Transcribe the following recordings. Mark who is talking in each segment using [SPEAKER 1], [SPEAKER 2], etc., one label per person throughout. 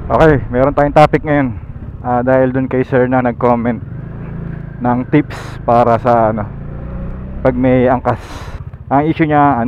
[SPEAKER 1] Okay, meron tayong topic ngayon. Dahil dun kay sir na nag-comment ng tips para sa pag may angkas. Ang issue niya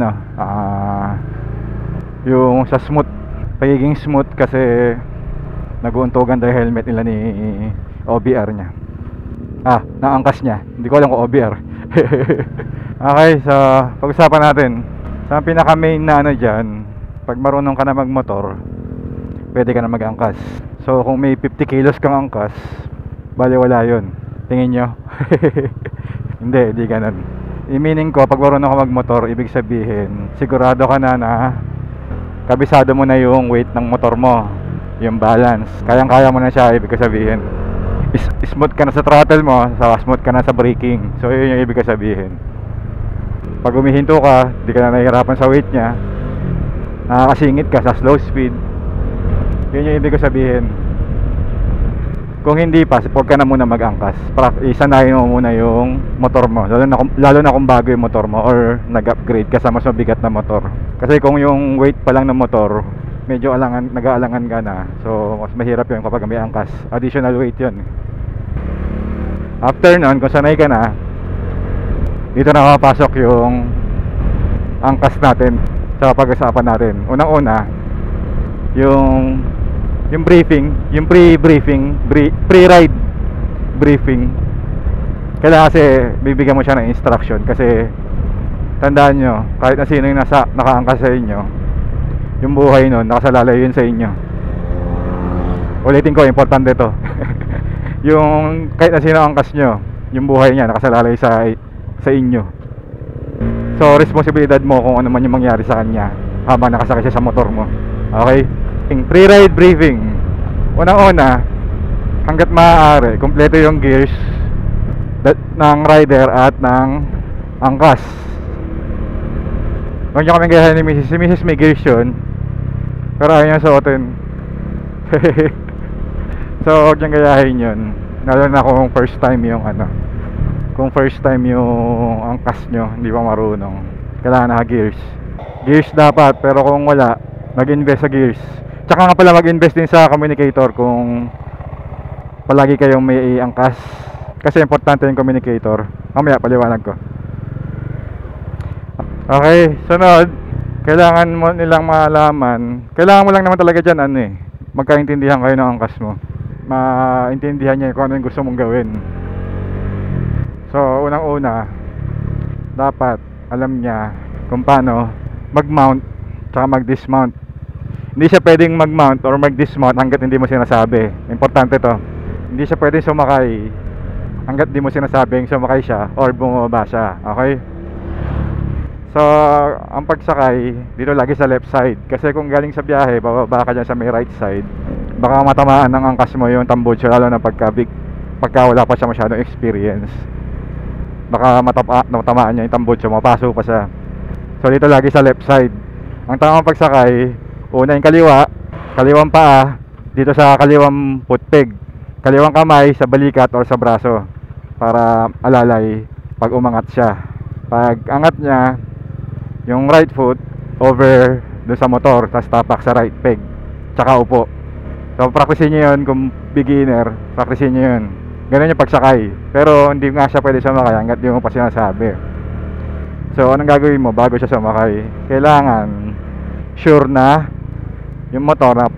[SPEAKER 1] yung sa smooth, pagiging smooth kasi nag-uuntugan dahil helmet nila ni OBR niya. Naangkas niya. Hindi ko alam kung OBR. Okay, so pag-usapan natin. Sa pinaka main na dyan, pag marunong ka na magmotor, pwede ka na mag-angkas. So kung may 50 kilos kang angkas, bali wala yun. Tingin nyo? Hindi ganun. I-meaning ko, pag marunong ka magmotor, ibig sabihin sigurado ka na kabisado mo na yung weight ng motor mo, yung balance, kayang-kaya mo na siya. Ibig sabihin smooth ka na sa throttle mo, smooth ka na sa braking. So yun yung ibig sabihin. Pag humihinto ka, di ka na nahihirapan sa weight nya, nakakasingit ka sa slow speed. Yun yung ibig sabihin. Kung hindi pa, huwag ka na muna mag-angkas. Isanayin mo muna yung motor mo, lalo na kung bago yung motor mo or nag-upgrade ka sa mas mabigat na motor. Kasi kung yung weight pa lang ng motor, medyo nag-aalangan ka na, so mas mahirap yun kapag may angkas. Additional weight yun. After nun, kung sanay ka na, dito na mapasok yung angkas natin sa pag-usapan natin. Unang-una, yung briefing, yung pre-ride briefing. Kailangan kasi bibigyan mo siya ng instruction, kasi tandaan nyo, kahit na sino yung nakaangkas sa inyo, yung buhay nun nakasalalay yun sa inyo. Ulitin ko, importante to. Yung kahit na sino ang angkas nyo, yung buhay niya nakasalalay sa inyo. So responsibilidad mo kung ano man yung mangyari sa kanya habang nakasakay siya sa motor mo. Okay? Pre-ride briefing. Unang-una, hanggat maaari, kumpleto yung gears ng rider at ng angkas. Huwag nyo kaming gayahin ni Mrs. Si Mrs. may gears yun, pero ayaw niya suotin. So huwag nyo gayahin yun, lalo na kung first time yung angkas nyo, hindi pa marunong. Kailangan naka-gears. Gears dapat, pero kung wala, mag-invest sa gears. Tsaka nga pala mag-invest din sa communicator kung palagi kayong may angkas, kasi importante yung communicator. Mamaya paliwanag ko. Okay, sunod, kailangan mo nilang malaman, kailangan mo lang naman talaga dyan magkaintindihan kayo ng angkas mo, maintindihan niya kung ano yung gusto mong gawin. So unang-una, dapat alam niya kung paano mag-mount tsaka mag-dismount. Hindi siya pwedeng mag-mount or mag-dismount hanggat hindi mo sinasabi. Importante to. Hindi siya pwedeng sumakay hanggat hindi mo sinasabing sumakay siya or bumaba siya. Okay? So ang pagsakay dito lagi sa left side, kasi kung galing sa biyahe bababa ka dyan sa may right side, baka matamaan ng angkas mo yung tambutso, lalo na pagka wala pa siya masyadong experience. Baka matamaan niya yung tambutso, mapaso pa siya. So dito lagi sa left side. Ang tamang pagsakay, una yung kaliwang paa dito sa kaliwang footpeg, kaliwang kamay sa balikat or sa braso para alalay pag umangat siya. Pag angat niya, yung right foot over doon sa motor, tapos tapak sa right peg, tsaka upo. So practicein nyo yun. Kung beginner, practicein nyo yun. Ganun yung pagsakay. Pero hindi nga siya pwede sumakay hanggat di mo pa sinasabi. So anong gagawin mo bago siya sumakay? Kailangan sure na yung motor na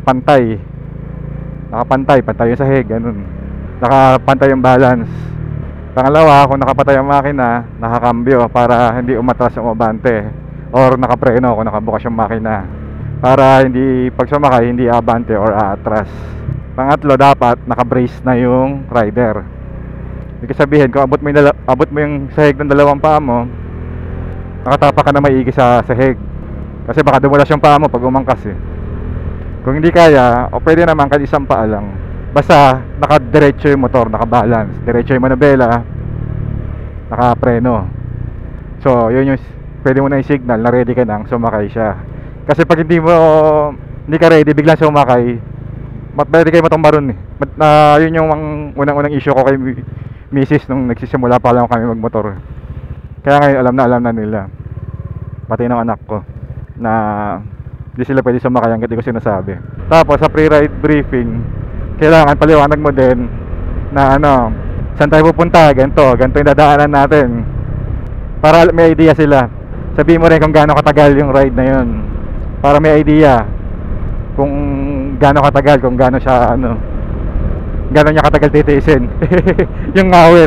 [SPEAKER 1] nakapantay yung sahig, ganun, nakapantay yung balance. Pangalawa, kung nakapatay ang makina, nakakambyo para hindi umatras yung abante, or nakapreno kung nakabukas yung makina, para hindi pag sumakay hindi abante or aatras. Pangatlo, dapat nakabrace na yung rider. Ibig sabihin, kung abot mo yung sahig ng dalawang paa mo, nakatapak ka na maigi sa sahig, kasi baka dumulas yung paa mo pag umangkas Kung hindi kaya, o pwede naman kahit isang paa lang, basta nakadiretso yung motor, nakabalance, diretso yung manubela, nakapreno. So yun yung pwede mo na yung signal na ready ka nang sumakay siya. Kasi pag hindi ka ready, biglang sumakay, pwede kayo matumbaron yun yung unang issue ko kay Mrs. nung nagsisimula pa lang kami magmotor. Kaya ngayon alam na nila, pati ng anak ko, na Hindi sila pwede sumakay hanggat di ko sinasabi. Tapos sa pre-ride briefing, kailangan paliwanag mo din na ano, saan tayo pupunta, ganito yung dadaanan natin. Para may idea sila. Sabihin mo rin kung gaano katagal yung ride na yun. Para may idea kung gaano katagal, kung gaano siya ano, gaano niya katagal titiisin. Yung ngawit.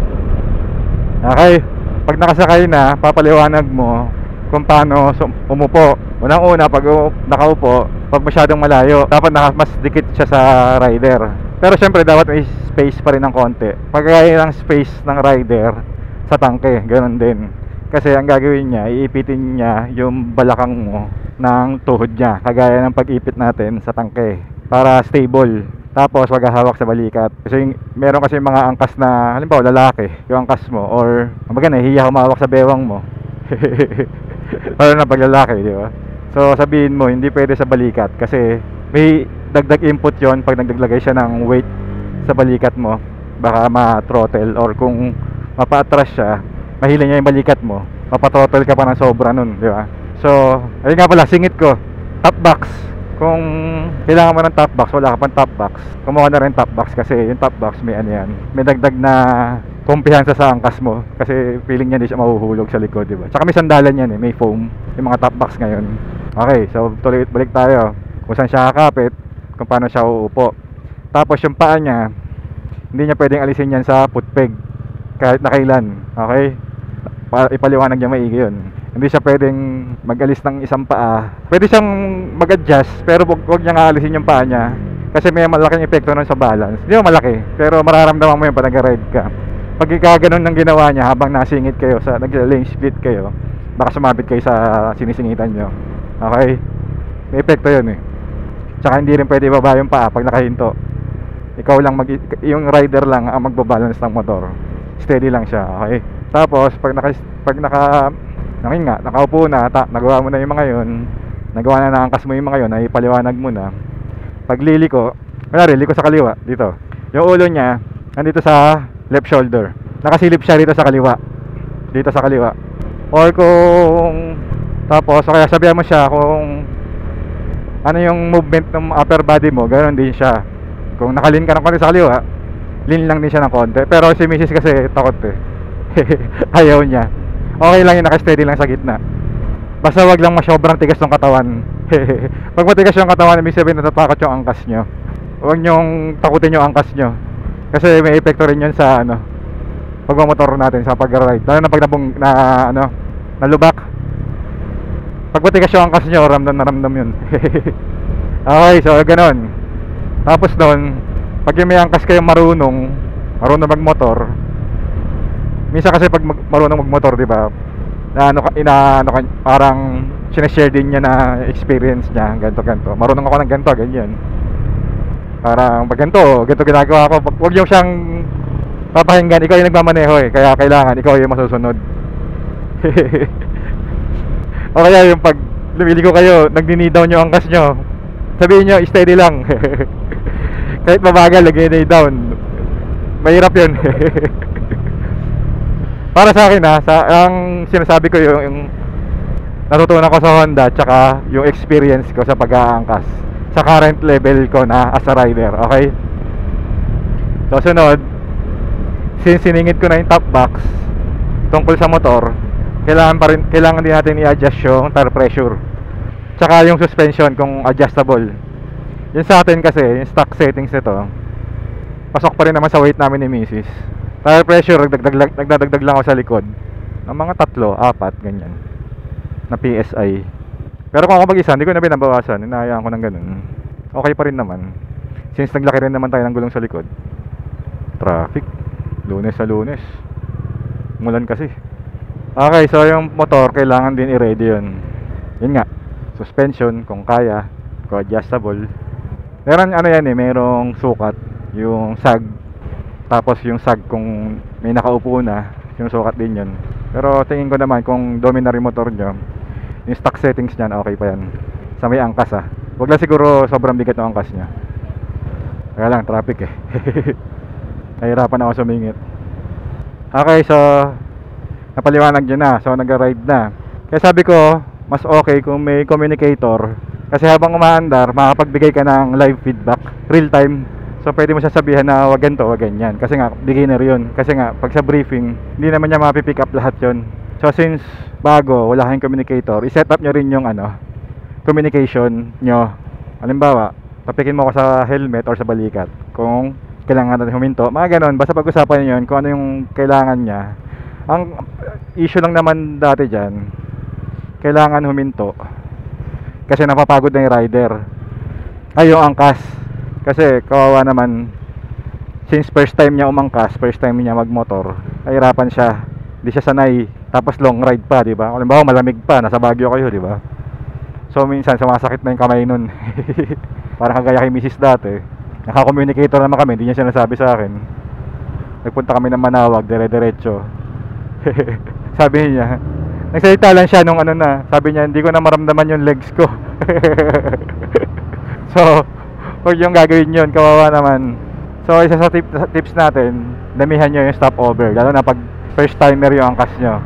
[SPEAKER 1] Okay. Pag nakasakay na, papaliwanag mo kung paano umupo. Unang-una, pag nakaupo, pag masyadong malayo, dapat mas dikit siya sa rider. Pero syempre, dapat may space pa rin ng konti. Pagkaya ng space ng rider sa tangke, ganoon din. Kasi ang gagawin niya, iipitin niya yung balakang mo ng tuhod niya, kagaya ng pag-ipit natin sa tangke, para stable. Tapos wag hawak sa balikat. Kasi meron kasi mga angkas na, halimbawa lalaki, yung angkas mo, or kumbaga nahihiya humawak sa bewang mo. Para na pag lalaki, di ba? So sabihin mo, hindi pwede sa balikat kasi may dagdag input yon pag nagdaglagay siya ng weight sa balikat mo. Baka ma-throttle, or kung mapa-atras siya, mahila niya yung balikat mo, mapa-throttle ka pa ng sobra nun, di ba? So, ayun nga pala, singit ko, top box. Kung kailangan mo ng top box, wala ka pang top box, kumuha na rin top box kasi yung top box may ano yan, may dagdag na kumpiyansa sa angkas mo kasi feeling niya hindi siya mahuhulog sa likod, di ba? Tsaka may sandalan yan may foam, yung mga top box ngayon. Okay, so tuloy balik tayo kung saan siya kakapit, kung paano siya uupo. Tapos yung paa niya, hindi niya pwedeng alisin yan sa footpeg kahit na kailan, okay? Ipaliwanag niya maigi yun. Hindi siya pwedeng mag-alis ng isang paa. Pwede siyang mag-adjust, pero huwag niya nga alisin yung paa niya kasi may malaking epekto nun sa balance. Hindi mo malaki, pero mararamdaman mo yun pag nag-ride ka. Pag ganun ng ginawa niya habang nasingit kayo, sa nag-lane split kayo, baka sumabit kayo sa sinisingitan nyo. Okay? May epekto yun Tsaka hindi rin pwede ibaba yung paa pag nakahinto. Ikaw lang yung rider lang ang magbabalance ng motor. Steady lang siya, okay? Tapos pag nakaupo na, nagawa mo na yung mga yun, nagawa na naangkas mo yung mga yun, ay paliwanag mo na. Pag liliko sa kaliwa dito. Yung ulo niya nandito sa left shoulder. Nakasilip siya dito sa kaliwa. Dito sa kaliwa. Or kung tapos kaya sabihan mo siya kung ano yung movement ng upper body mo, ganoon din siya. Kung nakalin ka ng konti sa kaliwa, lean lang din siya ng konti. Pero si Mrs. kasi takot ayaw niya. Okay lang yung naka-steady lang sa gitna. Basta wag lang masobrang tigas ng katawan. Pag matigas yung katawan, ibig sabihin natatakot yung angkas nyo. Huwag nyong takutin yung angkas nyo. Kasi may epekto rin yun sa pagmamotor natin sa pag-ride. Lalo na pag nalubak. Pag matigas yung angkas nyo, ramdam na ramdam yun. Okay, so ganon. Tapos doon, pag yung may angkas kayong marunong magmotor, minsan kasi pag marunong magmotor, di ba? Parang sinashare din niya na experience niya, ganto. Marunong ako ng ganto, ganyan. Parang pag ganto ginagawa ko. Huwag niyo siyang papakinggan, ikaw yung nagmamaneho kaya kailangan ikaw yung masusunod. O kaya yung pag lumiligo kayo, nagni-down yung angkas nyo, sabihin nyo, steady lang. Kahit mabagal, lagay down. Mahirap yun. Para sa akin ang sinasabi ko yung natutunan ko sa Honda, tsaka yung experience ko sa pag-aangkas sa current level ko na as a rider, okay? So sunod, since siningit ko na yung top box tungkol sa motor, kailangan din natin i-adjust yung tire pressure, tsaka yung suspension kung adjustable. Yun sa atin kasi, yung stock settings nito, pasok pa rin naman sa weight namin ni Mrs. Tire pressure, nagdadagdag lang ako sa likod ng mga 3-4 ganyan na PSI. Pero kung ako mag-isa, hindi ko na binabawasan, hinahayaan ko ng ganun. Okay pa rin naman, since naglaki rin naman tayo ng gulong sa likod. Traffic, Lunes sa Lunes, mulan kasi. Okay, so yung motor kailangan din i-ready yun. Yun nga, suspension kung kaya, kung adjustable. Meron merong sukat, yung sag. Tapos yung sag kung may nakaupo na, yung sukat din yun. Pero tingin ko naman kung dominary motor nyo, yung stock settings nyan, okay pa yan. Sa may angkas Huwag lang siguro sobrang bigat ng angkas nya. Kaya lang, traffic nahirapan ako sumingit. Okay, so napaliwanag nyo na. So nag-ride na. Kaya sabi ko, mas okay kung may communicator Kasi habang umaandar, makakapagbigay ka ng live feedback, real time. So pwede mo siya sabihan na wag ganito, wag ganyan. Kasi nga, beginner yun. Kasi nga, pag sa briefing, hindi naman niya mapipick up lahat yun. So since bago, wala kayong communicator, i-set up nyo rin yung communication nyo. Halimbawa, tapikin mo ako sa helmet or sa balikat kung kailangan natin huminto, mga ganon. Basta pag-usapan nyo yun kung ano yung kailangan niya. Ang issue lang naman dati dyan, kailangan huminto kasi napapagod na yung rider, ay yung angkas. Kasi kawawa naman, since first time niya umangkas, first time niya magmotor, nahirapan siya, hindi siya sanay, tapos long ride pa, di ba? Halimbawa malamig pa, nasa Baguio kayo, di ba? So minsan sumasakit na yung kamay nun. Parang kagaya kay Mrs. dati, naka-communicator naman kami, hindi niya sinasabi sa akin. Nagpunta kami ng Manawag, dire-diretso. Sabi niya, nagsalita lang siya nung sabi niya, hindi ko na maramdaman yung legs ko. So, huwag yung gagawin yun, kawawa naman. So, isa sa tips natin, damihan nyo yung stopover, lalo na pag first timer yung angkas nyo.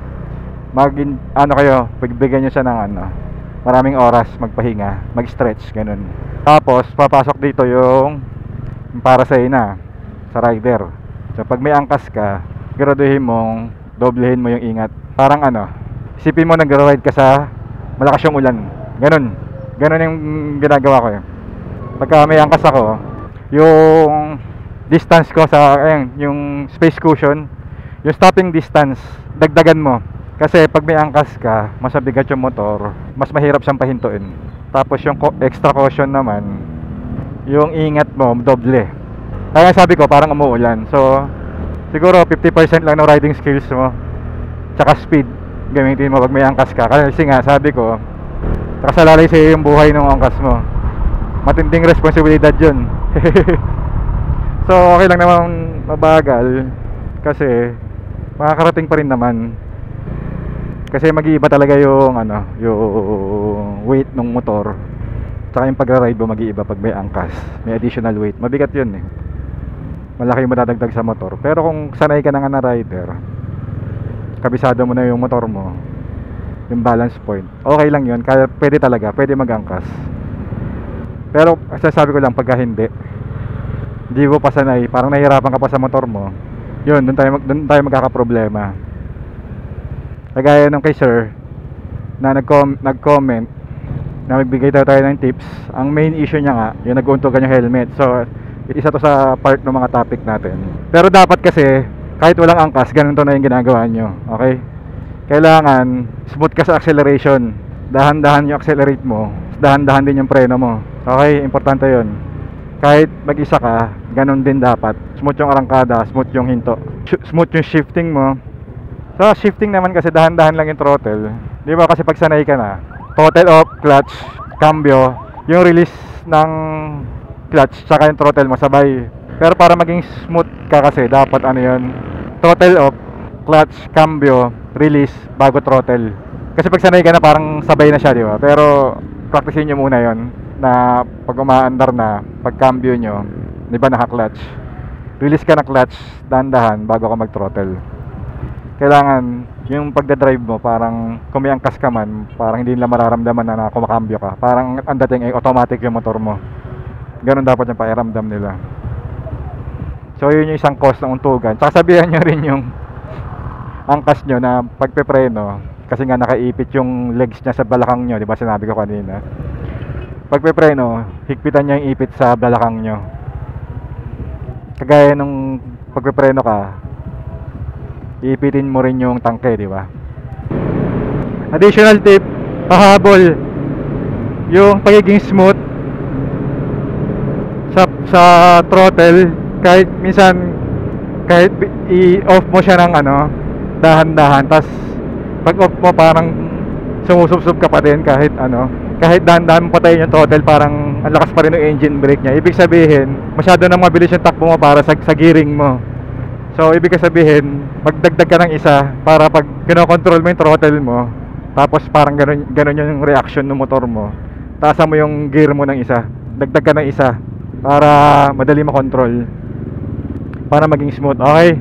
[SPEAKER 1] Pagbigyan nyo siya ng maraming oras magpahinga, mag-stretch, ganun. Tapos, papasok dito yung para sa ina, sa rider. So, pag may angkas ka, graduhin mong, doblehin mo yung ingat. Parang isipin mo nag-ride ka sa malakas yung ulan. Ganun yung ginagawa ko. Pagka may angkas ako, yung distance ko yung space cushion, yung stopping distance, dagdagan mo. Kasi pag may angkas ka, mas mabigat yung motor, mas mahirap siyang pahintuin. Tapos yung extra caution naman, yung ingat mo, doble. Kaya sabi ko, parang umuulan. So, siguro 50% lang ng riding skills mo, tsaka speed, gamitin mo pag may angkas ka. Kasi nga, sabi ko, nakasalalay sa'yo yung buhay ng angkas mo. Matinding responsibilidad yun. So, okay lang naman mabagal, kasi makakarating pa rin naman. Kasi mag-iiba talaga yung yung weight ng motor. Tsaka yung pagra-ride mo mag-iiba pag may angkas, may additional weight. Mabigat yun eh. Malaki yung madadagdag sa motor. Pero kung sanay ka na nga na rider, kabisado mo na yung motor mo, yung balance point, okay lang yun. Kaya pwede mag-angkas. Pero sasabi ko lang, pagka hindi mo pa sanay, parang nahihirapan ka pa sa motor mo, yun, doon tayo magkakaproblema. Kagaya nung kay sir na nag-comment na magbigay tayo ng tips. Ang main issue niya nga, yung nag-uuntugan yung helmet. So, isa to sa part ng mga topic natin. Pero dapat kasi, kahit walang angkas, ganun to na yung ginagawa nyo. Okay? Kailangan smooth ka sa acceleration. Dahan-dahan yung accelerate mo, dahan-dahan din yung preno mo. Okay? Importante yun. Kahit mag-isa ka, ganun din dapat. Smooth yung arangkada, smooth yung hinto, smooth yung shifting mo. So, shifting naman kasi dahan-dahan lang yung throttle. Di ba? Kasi pag sanay ka na, throttle off, clutch, cambio, yung release ng clutch, saka yung throttle mo sabay. Pero para maging smooth ka kasi, dapat yun, throttle off, clutch, cambio, release, bago throttle. Kasi pag sanay ka na, parang sabay na siya, di ba? Pero, practicein nyo muna yun, na pag umaandar na, pag cambio nyo, di ba naka-clutch, release ka na clutch, dahan-dahan, bago ka mag-throttle. Kailangan yung pagdadrive mo, parang kung may angkas ka man, parang hindi nila mararamdaman na kumakambyo ka. Parang ang dating ay automatic yung motor mo. Ganun dapat yung pakiramdam nila. So yun yung isang cause ng untugan. Tsaka sabihan nyo rin yung angkas nyo na pagpepreno, kasi nga nakaipit yung legs niya sa balakang nyo, di ba sinabi ko kanina. Pagpepreno, higpitan niya yung ipit sa balakang nyo. Kagaya nung pagpepreno ka, iipitin mo rin yung tangke, di ba? Additional tip, pahabol yung pagiging smooth sa throttle. Kahit minsan, kahit i-off mo siya ng dahan-dahan, tas pag off mo parang sumusubsob ka pa din kahit kahit dahan-dahan mo patayin yung throttle, parang ang lakas pa rin yung engine brake niya. Ibig sabihin, masyado nang mabilis yung takbo mo para sa gearing mo. So, ibig sabihin, magdagdag ka ng isa para pag kinokontrol mo yung throttle mo, tapos parang ganun yung reaction ng motor mo, taasan mo yung gear mo ng isa, dagdag ka ng isa para madali makontrol, para maging smooth. Okay?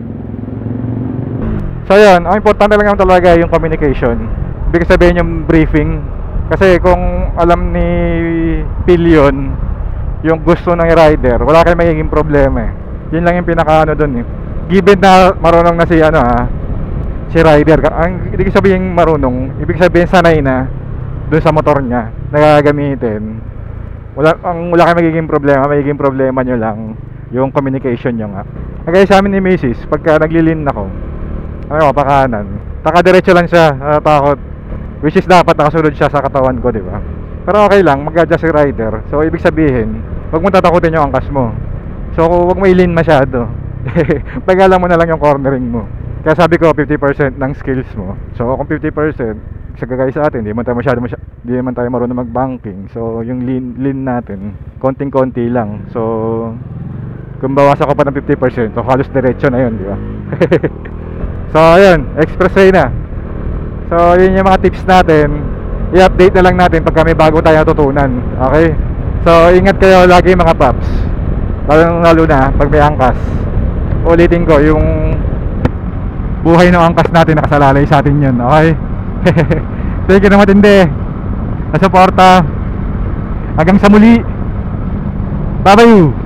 [SPEAKER 1] So, yun. Ang importante lang naman talaga yung communication. Ibig sabihin yung briefing, Kasi kung alam ni Pillion yung gusto ng rider, wala kayong magiging problema eh. Yun lang yung pinaka ano dun eh. Given na marunong na si ano si rider, ang ibig sabihin marunong, ibig sabihin sanay na dun sa motor niya na gagamitin. Wala kayong magiging problema, magiging problema nyo lang yung communication nyo nga. Kagaya sa amin ni Mrs. pagka naglilin ako, ano pa kanan, takadiretso lang siya, takot. Which is dapat nakasunod siya sa katawan ko, di ba? Pero okay lang, mag-adjust si rider. So ibig sabihin, wag mo tatakutin yung angkas mo. So wag mo i-lean masyado. Pagalan mo na lang yung cornering mo. Kaya sabi ko 50% ng skills mo. So kung 50%, sa gagay sa atin, hindi man tayo marunong mag-banking. So yung lean natin, konting-konti lang. So kung bawasan ko pa ng 50%, so halos diretso na yun, di ba? So ayun, expressway na. So yun yung mga tips natin. I-update na lang natin pag may bago tayo natutunan. Okay? So ingat kayo lagi mga paps. Lalo na pag may angkas. Ulitin ko, yung buhay ng angkas natin nakasalalay sa atin yun. Okay? Thank you na matindi sa suporta. Hanggang sa muli. Bye bye.